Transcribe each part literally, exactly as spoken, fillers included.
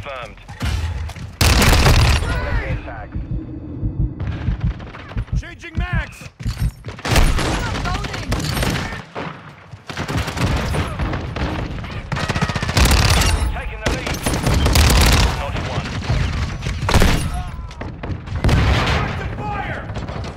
confirmed. Changing mags! Loading! Taking the lead. Not one. Active fire!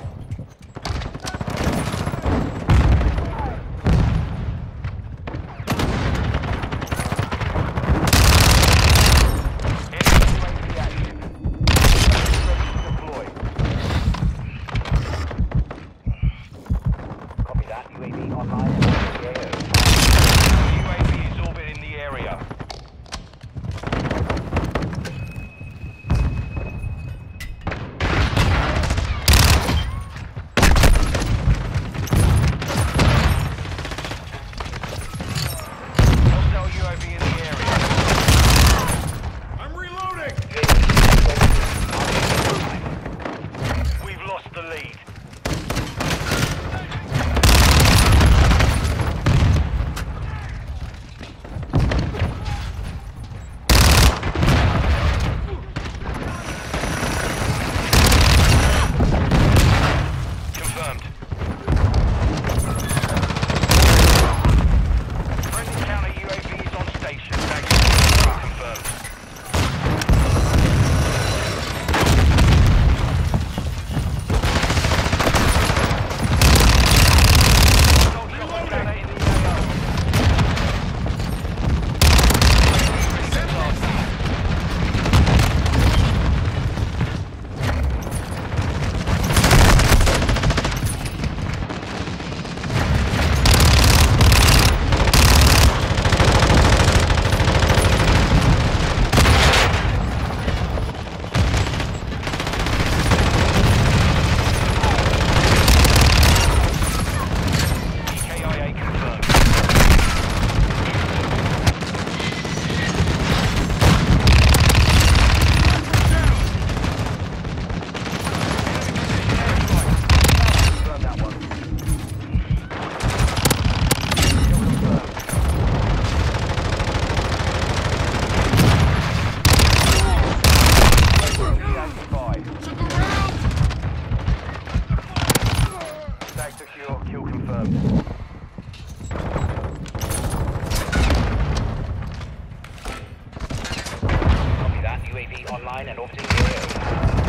Online and orbiting the area.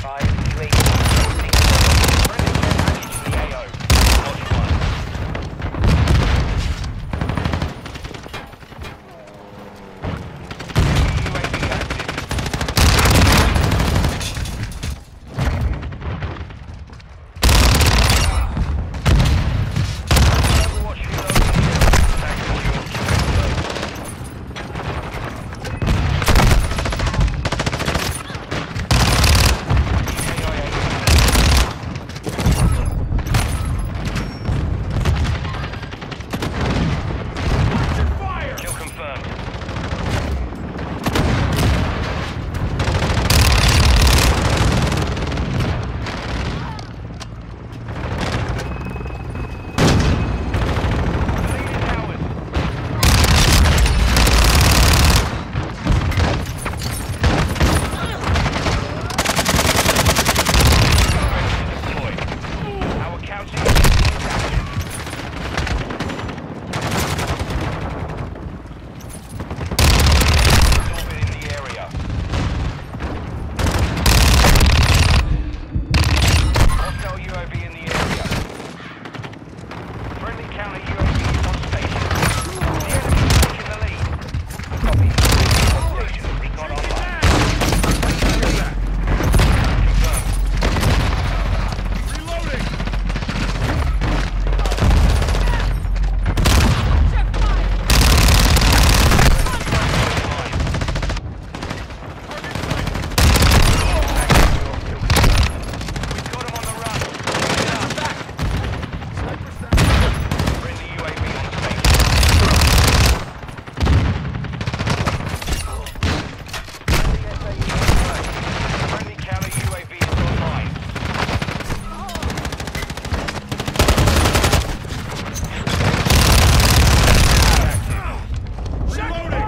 Five U A V opening. Friendly care package in the A O. Watch one. U A V active. Overwatch reloading. Tactical your kill confirmed. The lead is ours. Ready to deploy. Our counter U A V is active. Orbit in the area. Hostile U A V in the area. Friendly counter U A V is on station. The enemy is taking the lead. Copy. On station. Recon online. Confirmed. Reloading! Check fire! We've got him on the run. Friendly U A V on station. Friendly counter U A V is online. Reloading!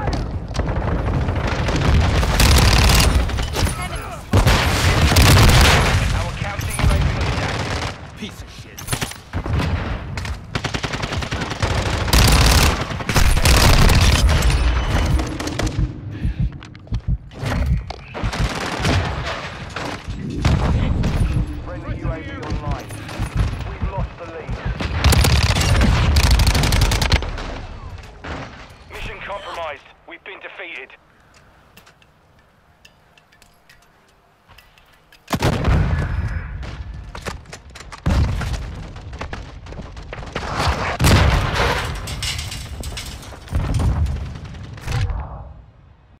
Our counter U A V is active. Piece of shit. Friendly U A V online. We've lost the lead. Mission compromised. We've been defeated.